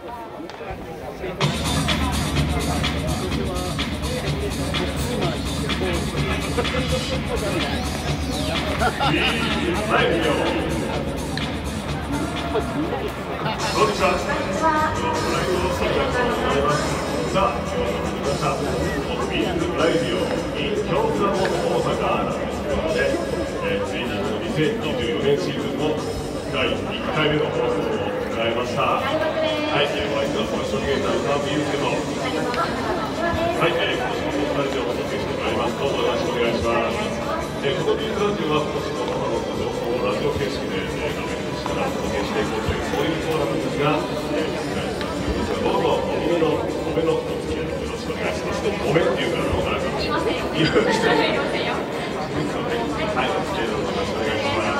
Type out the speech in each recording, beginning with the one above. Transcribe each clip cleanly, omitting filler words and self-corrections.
2024年シーズンの第1回目の放送を迎えました。はい、お相手はファッションゲーターの澤部祐介と、はい、今年もこのラジオをお届けしてまいります。どうぞよろしくお願いします。このビーズラジオは今年の母の日の情報をラジオ形式で画面越しからお届けしていこうというそういうコーナーなんですが、どうぞお耳のお目のお付き合いよろしくお願いします。お目っていうからなんか言いませんよ。言いませんよ。はい、よろしくお願いします。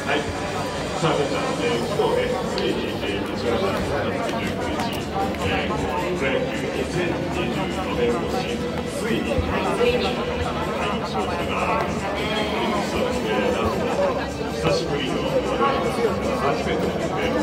はい、さあ皆さん、昨日ね、ついに8月29日、プロ野球2024年のシーズン、ついに開幕しましたが、そうですね、なんと久しぶりの初めてのですね、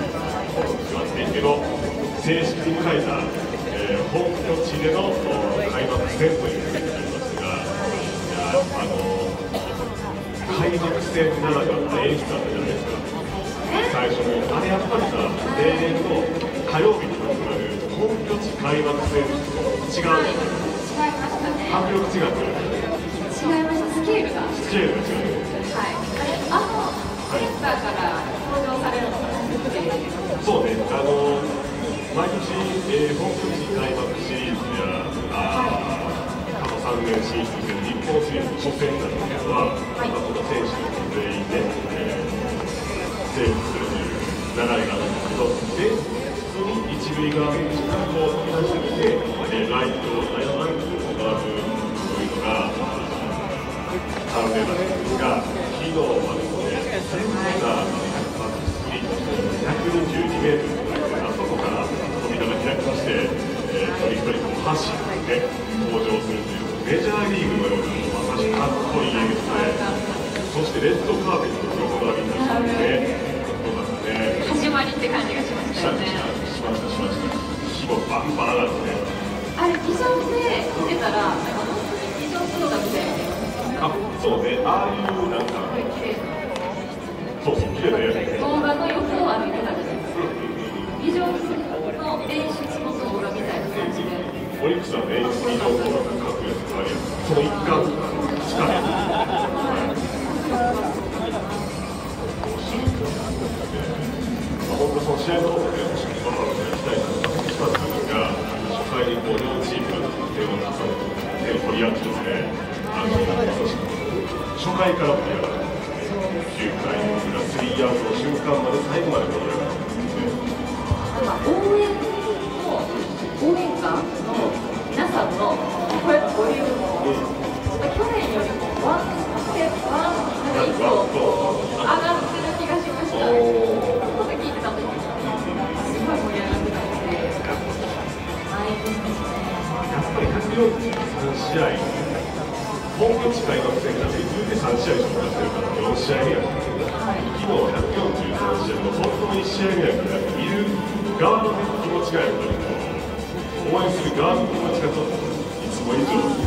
の正式に書いた、本拠地での開幕戦というふうになりますが、開幕戦ならではの演出だったじゃないですか。最初にあれやっぱりさ、例年の火曜日に始まる本拠地開幕戦と違う、 はい、違いましたね。 迫力違う。 違いました。スケールが違う。 はい。センターから登場されるのが初めて。 そうね。毎年、本拠地開幕シリーズや過去3年進出する日本シリーズ初戦などでは、この選手全員で、セーブするという流れがあるんですけど、前日に一塁側にしっかりと飛び出してきて、ライトランクを回るというのが慣例なんですが、昨日はですね、センターのスプリット122メートルというあそこから扉が開きまして、一人一人走って登場するというメジャーリーグのようなまさしくかっこいい演出で、そしてレッドカーペットの横並びになってね、 始まりって感じがしましたよね。 しました。火もバンバン上がって、 あれビジョンで見てたら、なんか本当にビジョンプロだみたいな。 あ、そうね、ああいうなんかそう綺麗ね。 動画の横を歩いてたじゃないですか。ビジョンの演出の動画みたいな感じで。 オリックスはね、スピードを書くやつがあり、その一環近い。本当その試合の方で期待したんですが、初回に両チームが手を取り合ってですね、初回から盛り上がる。9回の裏スリーアウトの瞬間まで最後まで盛り上がるんですね。 応援歌の皆さんの声のボリュームも、去年よりもワン一個上がってる気がしました。ちょっと聞いてた時もすごい盛り上がってたので、 やっぱり143試合、本拠地開幕戦が続いて3試合消化してるから4試合目やったんですけど、昨日143試合の本当に1試合目やから、見る側の気持ちがやっぱり応援する側の気持ちがちょっといつも以上に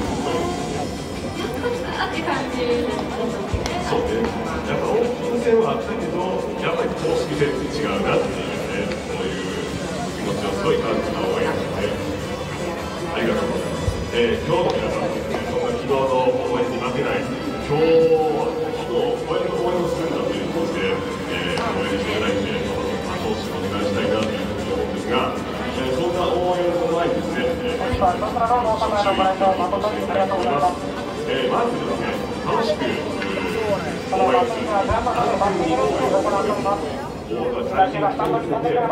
って感じ。 そうね、やっぱオープン戦はあったけど、やっぱり公式戦って違うなっていうね、そういう気持ちをすごい感じた応援ですね。ありがとうございます。今日の皆さんですね、そんな昨日の応援に負けない、今日は昨日応援をするんだということで、応援していただいて、後押しをお願いしたいなというふうに思うんですが、そんな応援の前にですね、まずですね、楽しく応援する、最近聞こえてもし、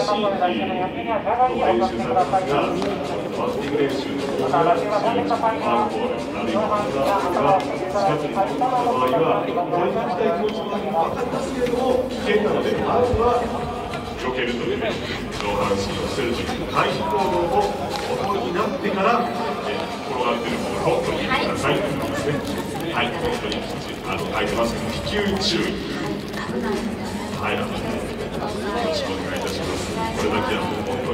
練習された方が、バッティング練習のファールボール、あるいはハンダーが近くに飛んだ場合は、これに行きたい気持ちも分かりますけれども、危険なので、まずは避けるというね、上半身を捨てるという回避行動をおとりになってから、転がっているボールを取ってくださいということですね。はい、本当に書いてますけど、飛球注意。はい、よろしくお願いいたします。これだけはもう本当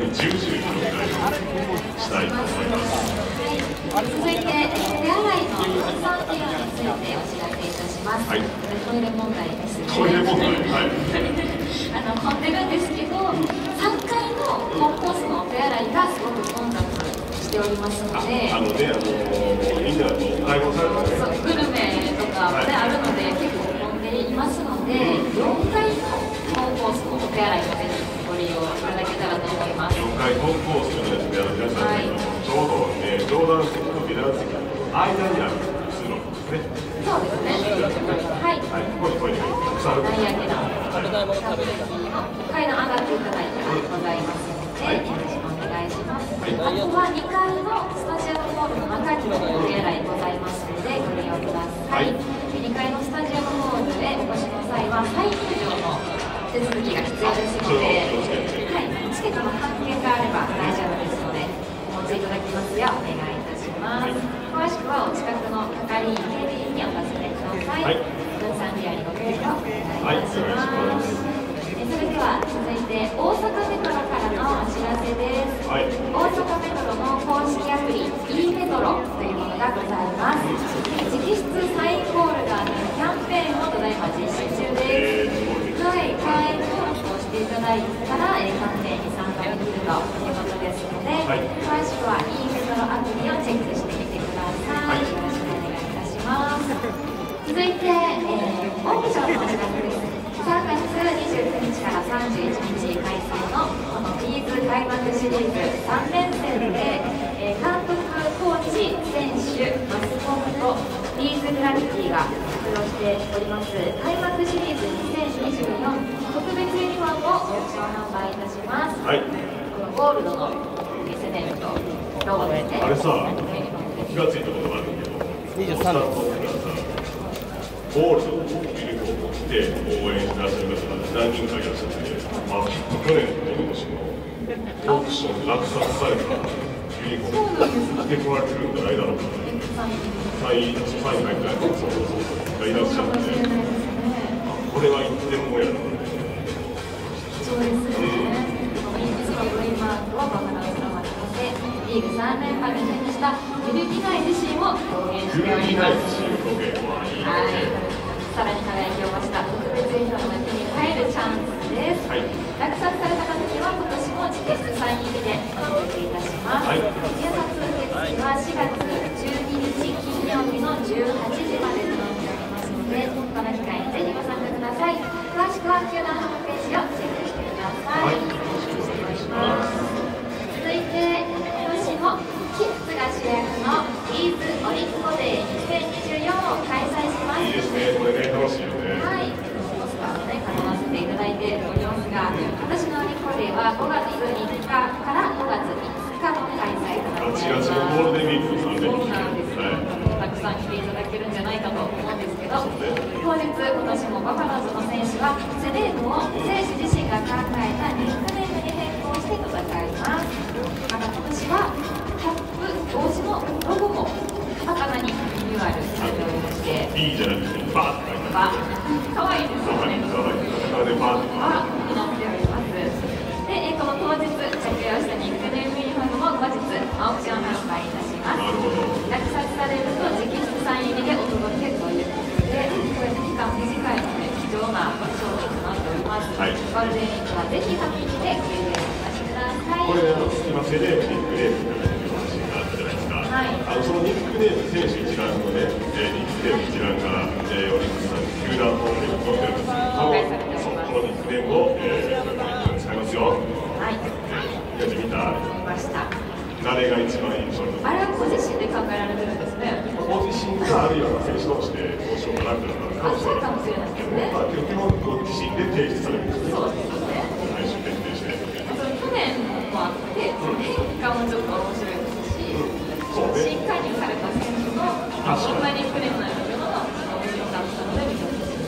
重々にお願いしたいと思います。 続いて、手洗いの分散機能についてお知らせいたします。トイレ問題ですね。 トイレ問題、はい。 混んでるんですけど、3階のコンコースのお手洗いがすごく混雑しておりますので、 みんな介護されてるグルメとかもね、あるので結構混んでいますので、4階のコンコースのお手洗いをぜひご利用いただけたらと思います。 4階コンコースのですね、皆さん、ちょうど上段席と下段席の間にある通路ですね。 そうですね。はい。 ここにトイレがたくさんある。 ダイヤケダ食べたいもの食べれた階段上がっていただいてございますので、よろしくお願いします。あとは2階のスタジアムホールの中にもお手洗いございますのでご利用ください。2階のスタジアムホールへお越しの際は再入場の手続きが必要ですので、チケットの半券があれば大丈夫ですのでお持ちいただきますようお願いいたします。詳しくはお近くの係員警備員にお尋ねください。分散利用にご協力お願いいたします。それでは続いて大阪メトロからのお知らせです。大阪メトロの公式アプリ e メトロというものがございます。直筆サインボールが当たるキャンペーンをただいま実施中です。会員登録をしていただいたらキャンペーンに参加できるということですので、詳しくは e メトロアプリをチェックしてみてください。よろしくお願いいたします。続いて、オークションのお知らせです。3月29日から31日開催のこのビーズ開幕シリーズ3連戦で、監督、コーチ、選手、マスコット、ビーズグラビティが出場しております開幕シリーズ2024特別ユニフォームをオークション販売いたします。このゴールドのセメントロゴですね。 あれさ、気がついたことがあるんだけど、23のゴールドのユニフォームを着て応援してらっしゃる方が何人かいらっしゃって、きっと去年と今年のオークション落札されたユニフォーム着てこられてるんじゃないだろうか。サイン入ったやつがいらっしゃって、これは一点もやるので。 そうですね。今はバカラスラマに乗せリーグ3連覇に手にした揺るぎない自信を表現しております。さらに輝きを増した特別ユニフォームが手に入るチャンスです。落札された方には今年も直筆サイン入りでお届けいたします。入札受付は4月12日金曜日の18時までとなっておりますので、この機会にぜひご参加ください。詳しくは球団ホームページをチェックしてください。続いて今年もキッズが主役のビーズオリコデー2024を開催します。 いいですね、これね、楽しいよね。 ポスターをね、飾らせていただいておりますが、今年のオリコデーは5月3日から5月5日の開催となっております。 8月のゴールデンウィークそうなんです。たくさん来ていただけるんじゃないかと思うんですけど、当日、今年もバファローズの選手はセレームを選手自身が考えたニックネームに変更して戦います。また今年はキャップ、帽子のロゴも魚にリニューアルされておりまして、 いいじゃなくて、バーって書いてある。 かわいいですよね。 魚でバーってになっております。で、この当日着用したニックネームユニフォームも後日オークション販売いたします。落札されると直筆サイン入りでお届けということで、これ期間短いので貴重な商品となっております。ゴールデンウィークはぜひハピーでご利用お待ちください。 これ今セレブニックネームという話があったじゃないですか。そのニックネーム選手一覧のね、ニックネーム一覧がオリックスさん球団ホームページに載ってるんですけど、このニックネームを使いますよ。見ました。誰が一番印象に残る？ あれはご自身で考えられてるんですね。 ご自身があるいは選手としてどうしようかなっていうのがそうかもしれないですね。 基本ご自身で提出されるんですね。 そうですね。 最終決定して。 去年もあって、変化もちょっと面白いですし、新加入された選手のどんなニックネームなのかというのが面白かったので見てほしいです。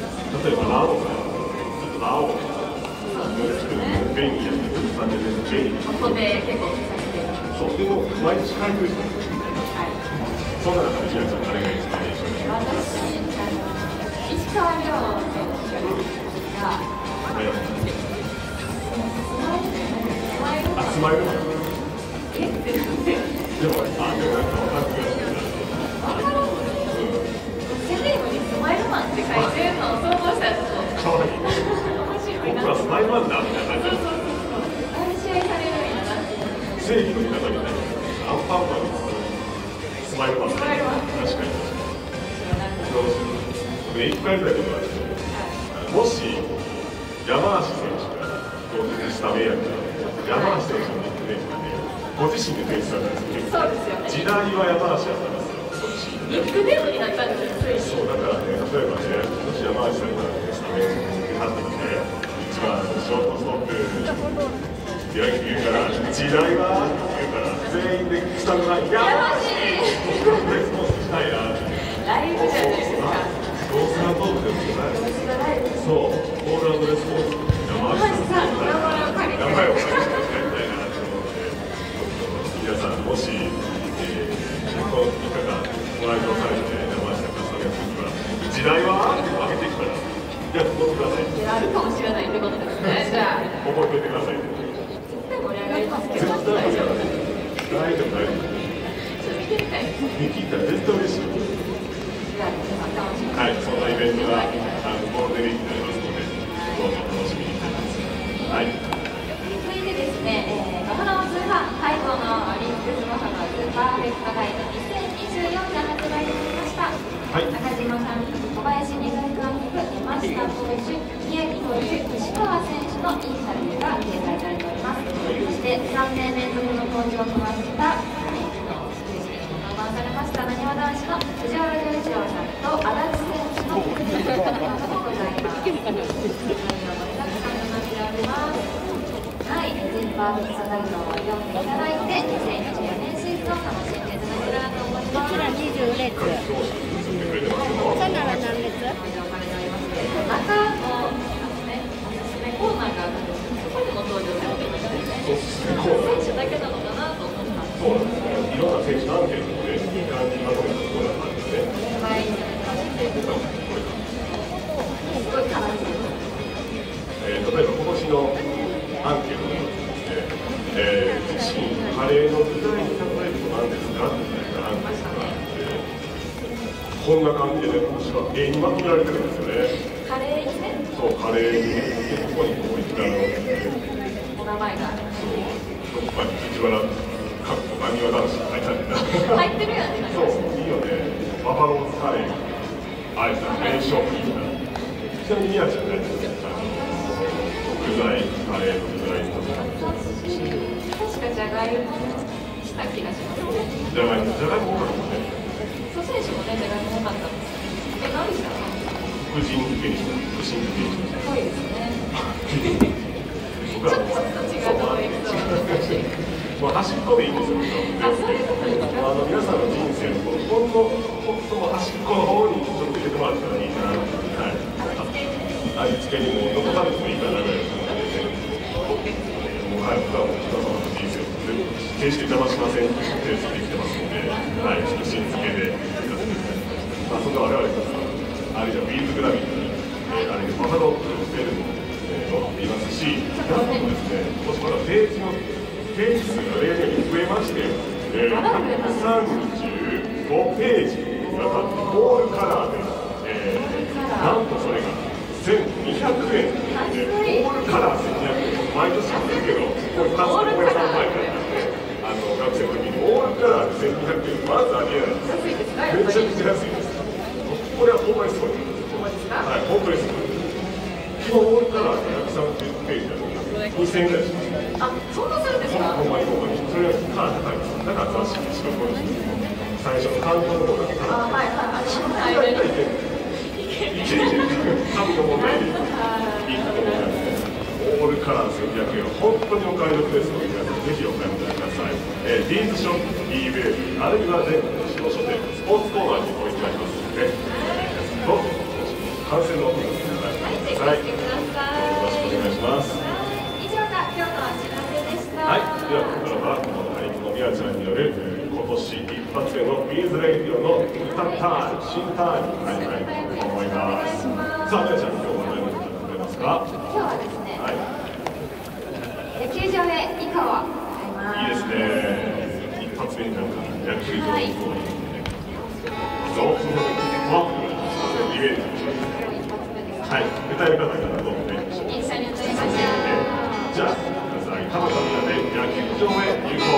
例えばラオウベンギやってる感じでベンギここで結構そうでも毎日変えてる人もいるんですよね。そんな中で平井さん誰が一番印象に残る？ 私、石川遼選手がスマイルスマイルマン。 えってなんで。 でも、なんか分かってくれる。 セリームにスマイルマンって書いてるのを想像したらちょっとかわいい。 面白いな。 僕はスマイルマンだみたいな感じで。 あれ試合されるんやなっていう。 正義の味方みたいな。アンパンマンにスマイルマン。確かに。僕一回ぐらいことがあって、もし山梨選手が当日スタメンやったら、山梨選手のニックネームがね、ご自身で提出されたんですよ。 そうですよね。 時代は山梨やったんですよ。ご自身で。 ニックネームになったんですよ。 そうだからね、例えばね、もし山梨さんがスタメンになってきて、一番ショートストップって言うから、時代はって言うから、全員で下のライン、山梨レスポンスしたいなって。 ライブじゃないですか。 ロースナートークですよね。そう、コール&レスポンス。山梨さんの名前を借りてやりたいなと思って、皆さん、もし、この3日間ご来場されて、山梨さんがスタメンするときは、時代はって上げてきたら、じゃあ、ここください。 あるかもしれないってことですね。じゃあ、 覚えておいてください。 絶対盛り上がりますけ絶ど、 対大丈夫。 大丈夫、大丈夫。 見てみたいです。 見切ったら絶対嬉しい。 じゃあ、皆さん楽しみに。 はい、そのイベントがゴールデンウィークになりますので、どうぞ楽しみにしてください。はい。 続いてですね、バファローズファン待望のリンクスバファローズパーフェクトガイド2024が発売いたしました。 はい、 中島監督、小林美監督、山下投手、宮城投手、西川選手のインタビューが掲載されております。そして3年連続の登場となった登板されましたなにわ男子の藤原丈一郎さんと足立選手のインタビューもございます。内容盛りだくさんとなっております。はい、全パーフェクトガイドを読んでいただいて、2024年シーズンを楽しんでいただけたらと思います。 こちら20列。さなら何列？ 中のね、おすすめコーナーがあるんですけど、そこにも登場されてましたよね。選手だけなのかなと思ったんですけど。 そうなんですね。いろんな選手のアンケートで、まとめたところなんですね。 はい、すごい悲しい。 例えば今年のアンケートにですね、自身カレーの具材に例えると何ですかみたいなアンケートがあって、こんな感じで今年は絵にまとめられてるんですよね。 カレーにね、 そう、カレーにね、でここにこういったお名前がそう、まあ、藤原かっこなにわ男子って書いてあるんだ。 入ってるやんってなりそう、 ました。 いいよね。バファローズカレー、あえて名称聞いた。ちなみに宮ちゃんね、具材、カレーの具材とか。 確かじゃがいもした気がしますね。 じゃがいも多かったね。 そう選手もね、じゃがいも多かったんですけど。何でしたか？ 福神漬けにした。福神漬けにした。 濃いですね。 僕はちょっと違うとこ行くと難しい。 まあ端っこでいいんですよ。 あ、そういうことですか。 皆さんの人生のほんの端っこの方にちょっと入れてもらったらいいな。はい。味付けにも残されてもいいかなぐらいの感じでね。もうはい、僕はもう皆様の人生を決して邪魔しませんっていうペースで生きてますので、はい、福神漬けで行かせていただきました。まあそんな我々があれじゃビーズグラビットに、あれでバファローズのベルも載っていますし、なんとですね、今年まだページ数が例年に増えまして、135ページにわたってオールカラーで、なんとそれが1200円で、オールカラー1200円、毎年言ってるけど、これ、かつて大家さん前から学生の時にオールカラーで1200円、まずありえないです。めちゃくちゃ安いです。これはほんまにすごい。はい、本当にすごい。基本オールカラーで130ページあるので、2000円ぐらいします。 あ、そんなするんですか？ ほんまにそれはカラー高いです。だから雑誌にしかこれ最初の感動の方だけカラー。 はいはいはい。 いける。紙の問題でいいと思います。オールカラー1200円は本当にお買い得ですので、皆さんぜひお買い求めください。ディーズショップ、eBay、あるいは全国の主要書店、スポーツコーナーに置いてありますので、皆さんと観戦のお手伝いください。よろしくお願いします。 以上が今日のお知らせでした。 はい、ではここからはハリコの宮ちゃんによる今年一発目のビーズレイディオの新タイムに入りたいと思います。さあ、宮ちゃん、今日は何を歌ってくれますか？ 今日はですね、 はい。 野球場へ以下はやっくりと、そう、そのワップのイメージ。はい、歌い方からどうぞね。 一緒に歌いましょう。 じゃあ、皆さん、田畑みんなで野球場へ行こ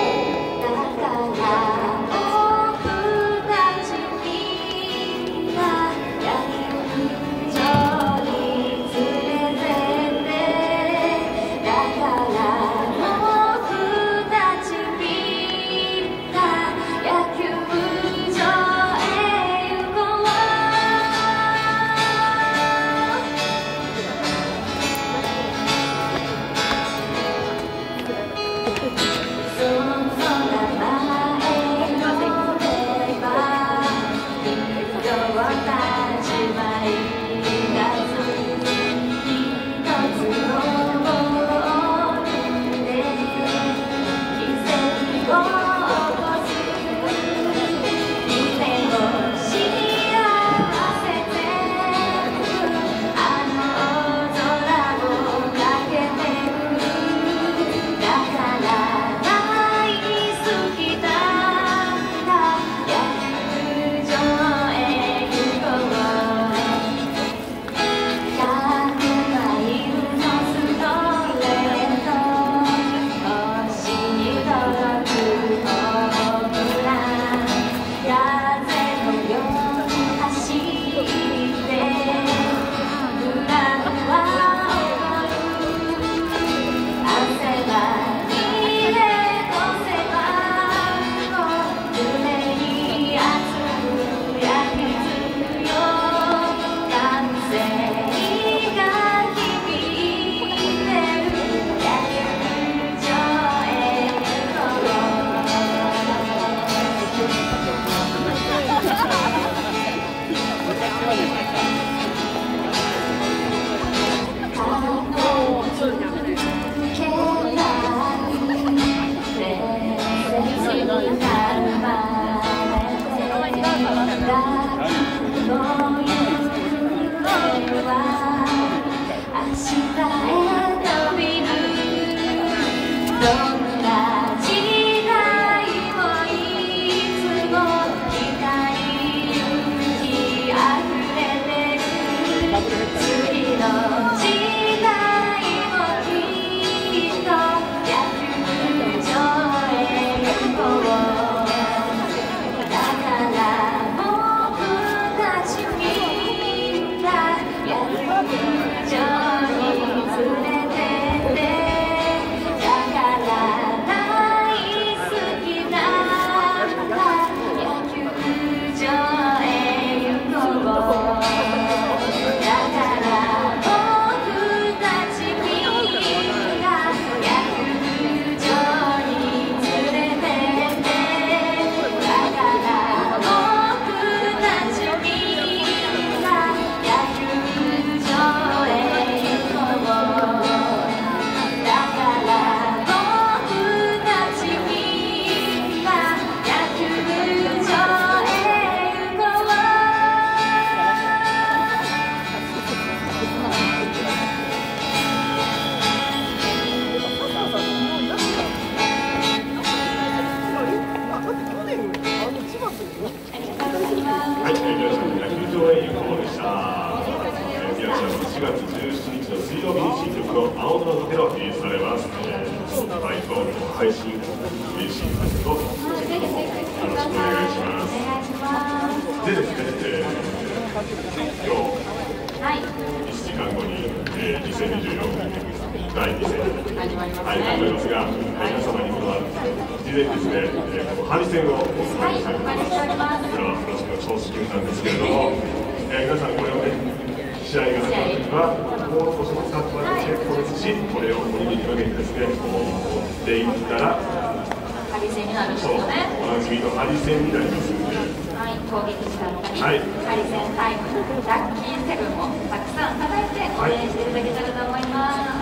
配信、配信活動、よろしくお願いします。でですね、今日、1時間後に、2024第2戦始まりますが、皆様にこの事前にですね、ハリセンをお伝えしております。これはプロシの超至急なんですけれども、皆さんこれをね、試合が始まるときは、もう少しも使ってもらって結構ですし、これをおにぎりに分けてですね、でいったら、 ハリセンになるんですよね。 おなじみのハリセンになりますので、 攻撃したのに、ハリセンタイム、ラッキーセブンもたくさん叩いて応援していただけたらと思います。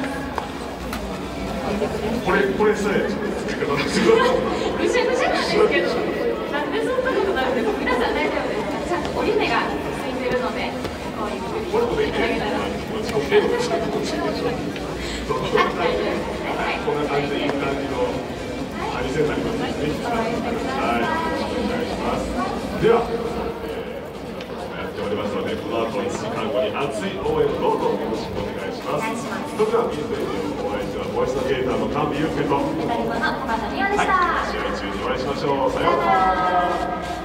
これさえちょっと作り方ですごい。 ぐしゃぐしゃなんですけど、なんでそんなことなるんですか。皆さん大丈夫ですか。ちゃんと折り目がついてるので、こういうふうにしていただけたら。 こんな感じでいい感じのハリセンになりますので、ぜひ使ってください。 おりますので、この後1時間後に熱い応援どうぞよろしくお願いします。それではミュージックレディオ、お相手はボイスナビゲーターの神戸祐介と、 二人子の小畑美代でした。 試合中にお会いしましょう。さようなら。